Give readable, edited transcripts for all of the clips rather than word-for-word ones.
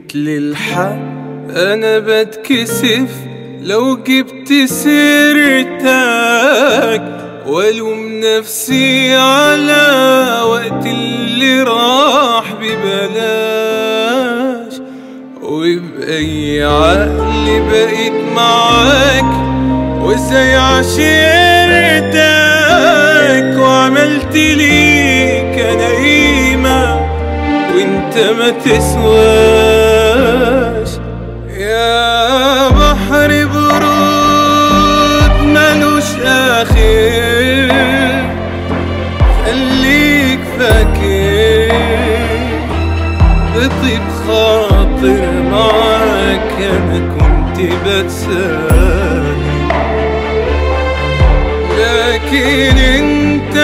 جيت للحق انا بتكسف لو جبت سيرتك، والوم نفسي على وقت اللي راح ببلاش، وبأي عقل بقيت معاك وازاي عشرتك، وعملت ليك انا قيمة وانت ما تسواش. يا بحر برود ملوش اخر، خليك فاكر بطيب خاطر معاك انا كنت بتساهل، لكن انت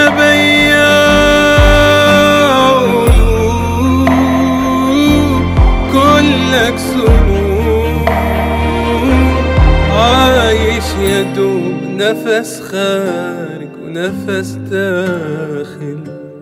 بياع قلوب كلك سنون، عايش يدوب نفس خارج ونفس داخل.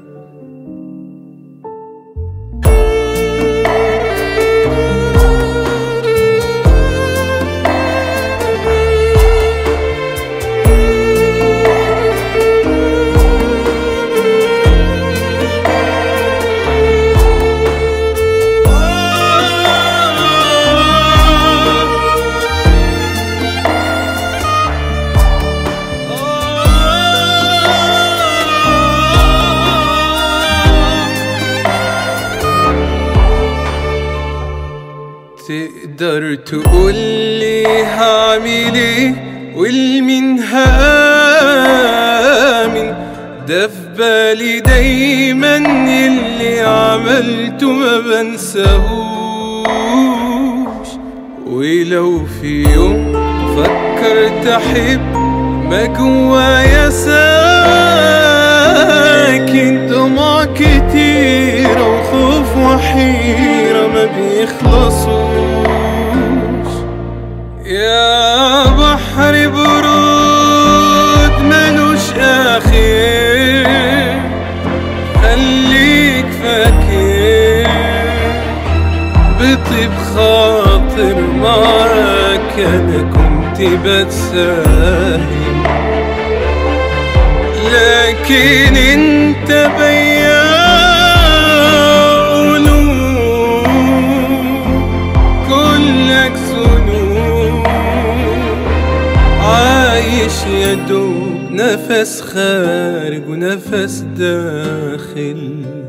تقدر تقولي هعمل ايه والمين هآمن؟ ده في بالي دايما اللي عملته ما بنساهوش، ولو في يوم فكرت احب ما جوايا ساكن، دموع كتيرة وخوف وحيرة ما بيخلصوش. يا بحر برود ملوش آخر، خليك فاكر بطيب خاطر معاك أنا كنت بتساهل، لكن انت بياع قلوب كلك سنون، عايش يدوب نفس خارج ونفس داخل.